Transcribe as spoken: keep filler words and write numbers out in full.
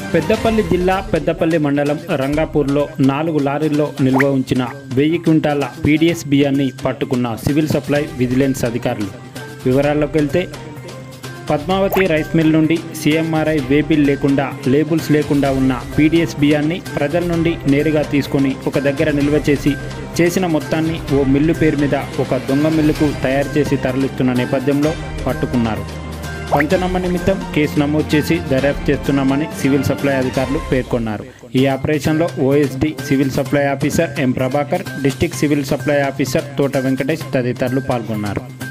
పెద్దపల్లి జిల్లా పెద్దపల్లి మండలం రంగాపూర్లో నాలుగు లారీల్లో నిల్వ ఉంచిన వెయ్యి క్వింటాల పీడీఎస్ బియ్యాన్ని పట్టుకున్న సివిల్ సప్లై విజిలెన్స్ అధికారులు. వివరాల్లోకి వెళ్తే పద్మావతి రైస్ మిల్ నుండి సీఎంఆర్ఐ వేబిల్ లేకుండా లేబుల్స్ లేకుండా ఉన్న పీడీఎస్ బియ్యాన్ని ప్రజల నుండి నేరుగా తీసుకొని ఒక దగ్గర నిల్వ చేసి చేసిన మొత్తాన్ని ఓ మిల్లు పేరు మీద ఒక దొంగ మిల్లుకు తయారు చేసి తరలిస్తున్న నేపథ్యంలో పట్టుకున్నారు. పంచనామా నిమిత్తం కేసు నమోదు చేసి దర్యాప్తు చేస్తున్నామని సివిల్ సప్లై అధికారులు పేర్కొన్నారు. ఈ ఆపరేషన్లో OSD civil supply officer M Prabhakar, district civil supply officer Thota Venkatesh తదితరులు పాల్గొన్నారు.